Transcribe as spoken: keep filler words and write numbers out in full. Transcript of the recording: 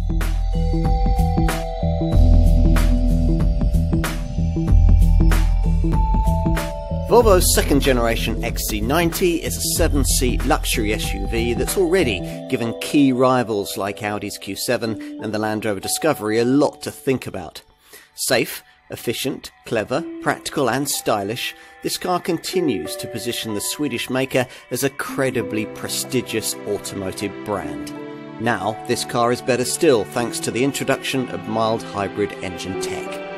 Volvo's second generation X C ninety is a seven-seat luxury S U V that's already given key rivals like Audi's Q seven and the Land Rover Discovery a lot to think about. Safe, efficient, clever, practical and stylish, this car continues to position the Swedish maker as a credibly prestigious automotive brand. Now, this car is better still thanks to the introduction of mild hybrid engine tech.